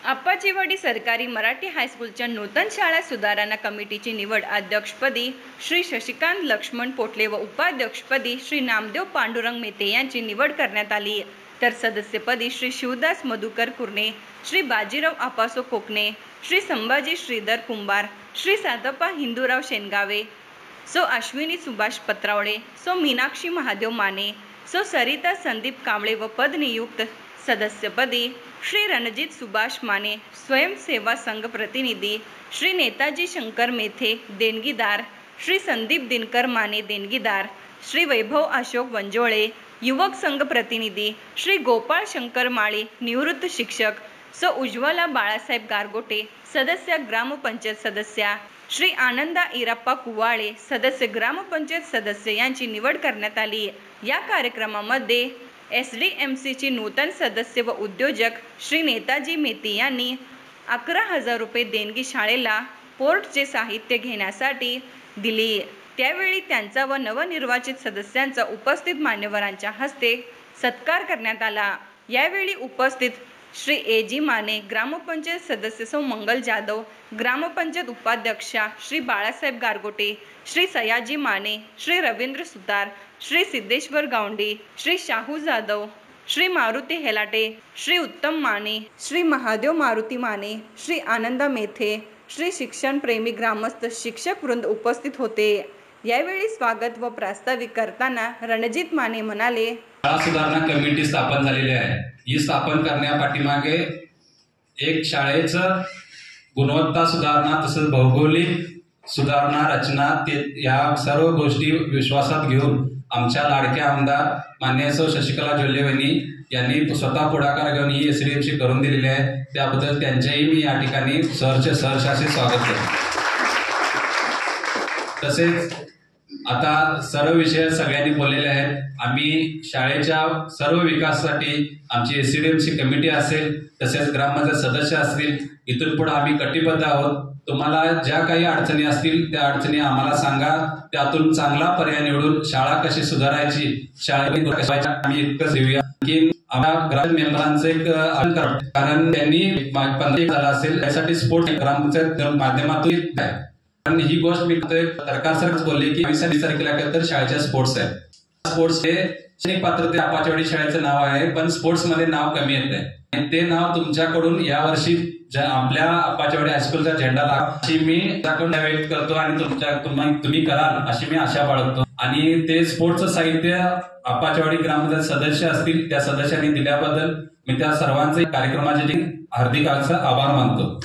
आप्पाचीवाडी सरकारी मराठी हायस्कूलच्या नूतन शाळा सुधारणा कमिटीची निवड अध्यक्षपदी श्री शशिकांत लक्ष्मण पोटले व उपाध्यक्षपदी श्री नामदेव पांडुरंग मेते यांची निवड करण्यात आली। तर सदस्यपदी श्री शिवदास मधुकर कुर्णे, श्री बाजीराव आपासो कोकणे, श्री संभाजी श्रीधर कुंभार, श्री सातप्पा हिंदूराव शेनगावे, सो अश्विनी सुभाष पत्रावळे, सो मीनाक्षी महादेव माने, सो सरिता संदीप कांबळे व पदनियुक्त सदस्यपदी श्री रणजित सुभाष माने, स्वयंसेवा संघ प्रतिनिधी श्री नेताजी शंकर मेथे देणगीदार, श्री संदीप दिनकर माने देणगीदार, श्री वैभव अशोक वंजोळे युवक संघ प्रतिनिधी श्री गोपाळ शंकर माळी निवृत्त शिक्षक, सो उज्ज्वला बाळासाहेब गारगोटे सदस्य ग्रामपंचायत सदस्या, श्री आनंदा इराप्पा कुवाळे सदस्य ग्रामपंचायत सदस्य यांची निवड करण्यात आली। या कार्यक्रमामध्ये SDMCची नूतन सदस्य व उद्योजक श्री नेताजी मेते यांनी 11,000 रुपये देणगी शाळेला पोर्टचे साहित्य घेण्यासाठी दिली। त्यावेळी त्यांचा व नवनिर्वाचित सदस्यांचा उपस्थित मान्यवरांच्या हस्ते सत्कार करण्यात आला। यावेळी उपस्थित श्री AG माने, ग्रामपंचायत सदस्य सौ मंगल जाधव, ग्रामपंचायत उपाध्यक्षा श्री बाळासाहेब गारगोटे, श्री सयाजी माने, श्री रवींद्र सुतार, श्री सिद्धेश्वर गावंडी, श्री शाहू जाधव, श्री मारुती हेलाटे, श्री उत्तम माने, श्री महादेव मारुती माने, श्री आनंदा मेथे, श्री शिक्षण प्रेमी ग्रामस्थ शिक्षक वृंद उपस्थित होते। यावेळी स्वागत व प्रास्ताविक करताना रणजित माने म्हणाले, शाळा सुधारणा कमिटी स्थापन झालेली आहे। ही स्थापन करण्यापाठीमागे एक शाळेचं गुणवत्ता सुधारणा तसंच भौगोलिक सुधारणा रचना या सर्व गोष्टी विश्वासात घेऊन आमच्या लाडक्या आमदार माननीय सौ शशिकला जोल्ले यांनी स्वतः पुढाकार घेऊन ही SDMC करून दिलेली आहे। त्याबद्दल त्यांचेही मी या ठिकाणी सहर्ष असे स्वागत करतो। तसेच आता सर्व विषय सगळ्यांनी बोललेले आहेत। आम्ही शाळेच्या सर्व विकासासाठी आमची SDMC कमिटी असेल तसेच ग्रामपंचायत सदस्य असतील, इथून पुढे आम्ही कटिबद्ध आहोत। तुम्हाला ज्या काही अडचणी असतील त्या अडचणी आम्हाला सांगा, त्यातून चांगला पर्याय निवडून शाळा कशी सुधारायची, शाळेत आम्ही इतकंच देऊया की आम्हाला ग्राम मेंबरांचं एक कारण त्यांनी 15 झाला असेल त्यासाठी स्पोर्ट ग्रामपंचायत माध्यमातून आहे। पण ही गोष्ट मी सरकार सरच बोलले की 20 तारखेला तर शाळेच्या स्पोर्ट्स आहे। स्पोर्ट्स हे शैक्षणिक पात्रते आप्पाचीवाडी शाळेचं नाव आहे, पण स्पोर्ट्स मध्ये नाव कमी येत आहे आणि ते नाव तुमच्याकडून यावर्षी आपल्या आप्पाचीवाडी हायस्कूलचा झेंडा अशी मी त्याकडून व्यक्त करतो आणि तुम्ही कराल अशी मी आशा बाळगतो। आणि ते स्पोर्ट्सचं साहित्य आप्पाचीवाडी ग्रामपंचायत सदस्य असतील त्या सदस्यांनी दिल्याबद्दल मी त्या सर्वांचे कार्यक्रमाचे हार्दिक आभार मानतो।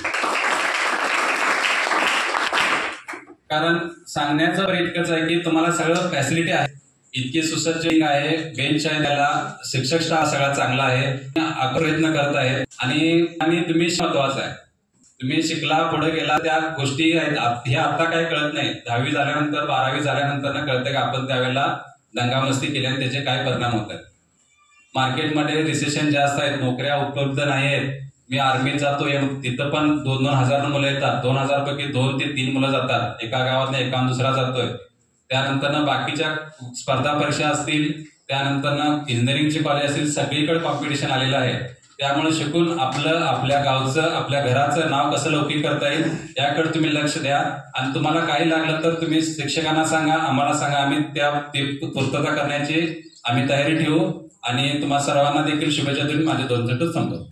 कारण सांगण्याचं इतकंच आहे की तुम्हाला सगळं फॅसिलिटी आहे, इतकी सुसज्ज आहे, बेंच आहे, त्याला शिक्षक स्टाफ सगळा चांगला आहे, प्रयत्न करत आहेत आणि तुम्ही महत्वाचं आहे। तुम्ही शिकला पुढे गेला त्या गोष्टी आहेत हे आता काय कळत नाही। 10वी झाल्यानंतर 12वी झाल्यानंतर कळतं की आपण त्यावेळेला दंगामस्ती केल्याने त्याचे काय परिणाम होत आहेत। मार्केटमध्ये रिसेशन जास्त आहेत, नोकऱ्या उपलब्ध नाही आहेत। मी आर्मीत जातो, तिथं पण 2-2 हजार मुलं येतात, 2000 पैकी 2 ते 3 मुलं जातात, एका गावात एका दुसरा जातोय। त्यानंतर बाकीच्या स्पर्धा परीक्षा असतील, त्यानंतर इंजिनिअरिंगचे कॉलेज असतील, सगळीकडे कॉम्पिटिशन आलेलं आहे। त्यामुळे शिकून आपल्या गावचं आपल्या घराचं नाव कसं लौकिक करता येईल याकडे तुम्ही लक्ष द्या आणि तुम्हाला काही लागलं तर तुम्ही शिक्षकांना सांगा, आम्हाला सांगा, आम्ही पूर्तता करण्याची आम्ही तयारी ठेवू आणि तुम्हा सर्वांना देखील शुभेच्छा देऊन माझे 2 मिनिटं संपवतो।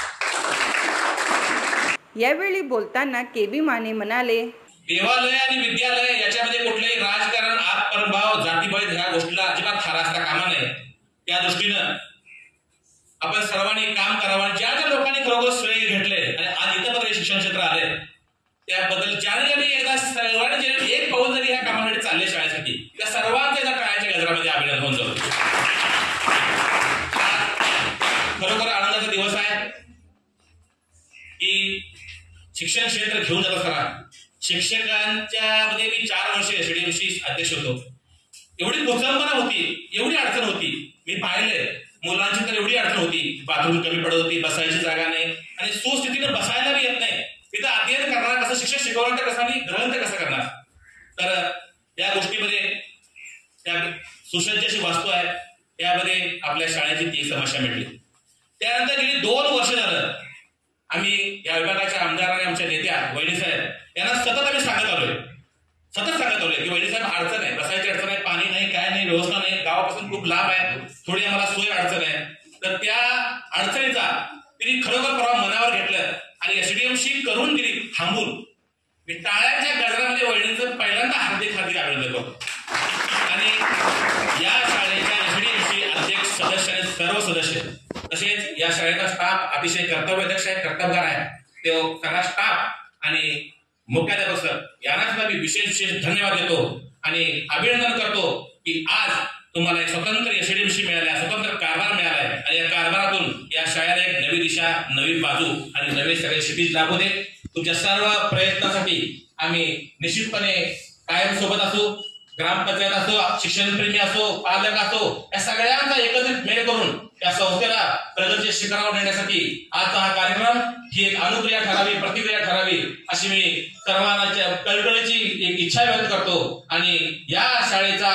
यावेळी बोलताना KB माने म्हणाले, देवालय आणि विद्यालय याच्यामध्ये कुठलेही राजकारण, आत्मभाव, जातीभेद ह्या गोष्टीला अजिबात थारा असता कामा नये। त्या दृष्टीनं आपण सर्वांनी काम करावं आणि ज्या लोकांनी खरोखर श्रेय घेतले आणि आज इथं शिक्षण क्षेत्र आले त्याबद्दल ज्यांनी एकदा सर्वांनी एक पाऊल जरी ह्या कामासाठी चालले शाळेसाठी त्या सर्वांचे एकदा टाळ्याच्या गजरामध्ये अभिनंदन होऊन जातो। खरोखर आनंदाचा दिवस आहे की शिक्षण क्षेत्र घेऊन जात असताना शिक्षकांच्या मध्ये मी 4 वर्ष SDMC अध्यक्ष होतो। एवढी कुचंबना होती, एवढी अडचण होती, मी पाहिले मुलांची तर एवढी अडचण होती, बाथरूम कमी पडत होती, बसायची जागा नाही आणि सुस्थितीनं बसायला बी येत नाही। तिथं अध्ययन करणार कसं, शिक्षक शिकवणार तर कसं आणि ग्रहण तर कसं करणार। तर या गोष्टीमध्ये त्या सुसज्ज अशी वास्तू आहे त्यामध्ये आपल्या शाळेची ती समस्या मिळली। त्यानंतर गेली 2 वर्ष झालं आम्ही या विभागाच्या आमदार आणि आमच्या नेत्या वहिनी साहेब यांना सतत आम्ही सांगत आलोय की वहिनी साहेब अडचण आहे, बसायची अडचण आहे, पाणी नाही, काय नाही, व्यवस्था नाही, गावापासून खूप लांब आहे, थोडी आम्हाला सोय अडचण आहे. तर त्या अडचणीचा तिने खरोखर परवा मनावर घेतलं आणि एसडीएमसी करून दिली थांबून. मी टाळ्यांच्या गजरामध्ये वहिनीचं पहिल्यांदा हार्दिक अभिनंदन करतो. आणि या शाळेच्या एसडीएमसी अध्यक्ष सदस्य आणि सर्व सदस्य तसेच या शाळेचा स्टाफ अतिशय कर्तव्यदक्ष आहे, कर्तबगार आहे. तो सगळा स्टाफ आणि मुख्याध्यापक सर यांना सुद्धा मी विशेष धन्यवाद देतो आणि अभिनंदन करतो की आज तुम्हाला एक स्वतंत्र एसडीएमसी मिळाल्या, स्वतंत्र कारभार मिळालाय आणि या कारभारातून या शाळेला एक नवी दिशा, नवी बाजू आणि नवे सगळे क्षितिज लाभू दे. तुमच्या सर्व प्रयत्नासाठी आम्ही निश्चितपणे कायम सोबत असू. ग्रामपंचायत असो, शिक्षणप्रेमी असो, पालक असो, या सगळ्यांचा एकत्रित मेळ करून या संस्थेला प्रगतीच्या शिखरावर नेण्यासाठी आजचा हा कार्यक्रम ही एक अनुक्रिया ठरावी, प्रतिक्रिया ठरावी अशी मी सर्वांच्या कळकळीची एक इच्छा व्यक्त करतो. आणि या शाळेचा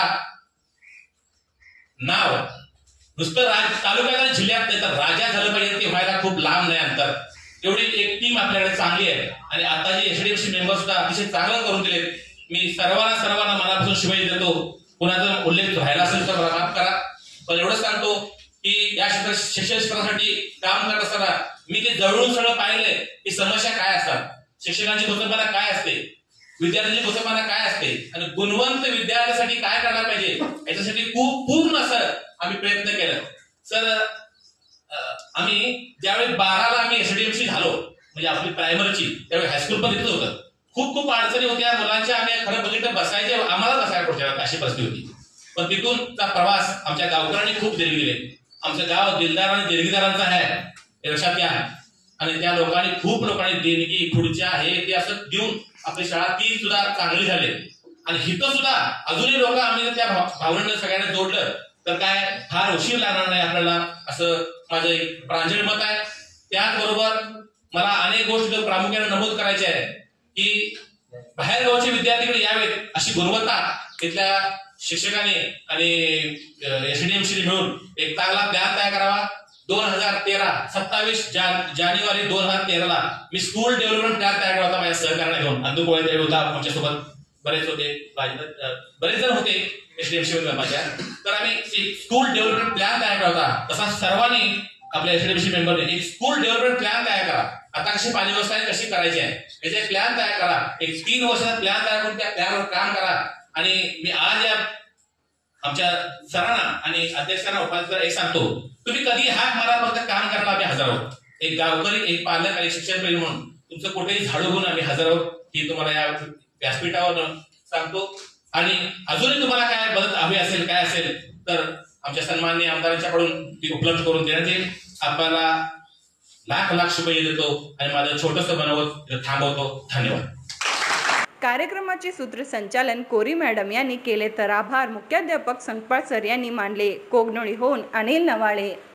नाव नुसतं तालुक्यात आणि जिल्ह्यात नाही तर राज्यात झालं पाहिजे, ते व्हायला खूप लांब नाही अंतर. एवढी एक टीम आपल्याकडे चांगली आहे आणि आता जे एसडीएमसी मेंबर सुद्धा अतिशय चांगलं करून दिले. मी सर्वांना मनापासून शुभेच्छा देतो. कुणाचा उल्लेख व्हायला असेल तर मला माफ करा, पण एवढंच सांगतो की या शिक्षण क्षेत्रासाठी काम करत असताना मी ते जवळून सगळं पाहिलंय की समस्या काय असतात, शिक्षकांची घोषणा काय असते, विद्यार्थ्यांची घोषणा काय असते आणि गुणवंत विद्यार्थ्यासाठी काय करायला पाहिजे याच्यासाठी खूप पूर्ण असं आम्ही प्रयत्न केला. सर आम्ही ज्यावेळी 12ला आम्ही एसडीएमसी झालो म्हणजे आपली प्रायमरीची, त्यावेळी हायस्कूल पण तिथं होतं. खूप अडचणी होत्या मुलांच्या. आम्ही खरं बघितलं बसायचे आम्हाला बसायला पुढच्या अशी परिस्थिती होती. पण तिथूनचा प्रवास आमच्या गावकऱ्यांनी खूप देणगी दिली. आमचं गाव दिलदार आणि देणगीदारांचं आहे हे लक्षात घ्या. आणि त्या खूप लोकांनी देणगी खुर्च्या हे ते असं देऊन आपली शाळा ती सुद्धा चांगली झाली. आणि हिथं सुद्धा अजूनही लोक आम्ही त्या भावनेनं सगळ्यांना जोडलं तर काय फार उशीर लागणार नाही आपल्याला, असं माझं एक प्रांजळ मत आहे. त्याचबरोबर मला अनेक गोष्टी प्रामुख्याने नमूद करायच्या आहे की बाहेर गावचे विद्यार्थीकडे यावेत अशी गुणवत्ता तिथल्या शिक्षकांनी आणि एसडीएमसी मिळून एक चांगला प्लॅन तयार करावा. 27 जानेवारी 2013ला मी स्कूल डेव्हलपमेंट प्लॅन तयार केला होता माझ्या सहकार्याने घेऊन. अंदू कोळे होता आमच्यासोबत, बरेच जण होते एसडीएमसी माझ्या. तर आम्ही स्कूल डेव्हलपमेंट प्लॅन तयार केला होता. तसा सर्वांनी आपल्या एसडीएमसी मेंबरने एक स्कूल डेव्हलपमेंट प्लॅन तयार करा. आता कशी पाणी व्यवस्था कशी करायची आहे याचा एक प्लॅन तयार करा. एक 3 वर्षाचा प्लॅन तयार करून त्या प्लॅनवर काम करा. आणि मी आज या आमच्या सरांना आणि अध्यक्षांना उपाध्यक्षांना एक सांगतो, तुम्ही कधी हात मारा, फक्त काम करायला आम्ही हजर आहोत. एक गावकरी, एक पालक आणि शिक्षणप्रेमी म्हणून तुमचं कुठेही झाडू घेऊन आम्ही हजर आहोत ही तुम्हाला या व्यासपीठावर सांगतो. आणि अजूनही तुम्हाला काय मदत हवी असेल काय असेल तर आमच्या सन्माननीय आमदारांच्याकडून ती उपलब्ध करून देण्यात येईल. आपल्याला लाख शुभेच्छा देतो आणि माझं छोटंसं बनवत थांबवतो. धन्यवाद. कार्यक्रमाचे सूत्रसंचालन कोरी मॅडम यांनी केले तर आभार मुख्याध्यापक संकपाळ सर यांनी मानले. कोगनोळीहून अनिल नवाळे.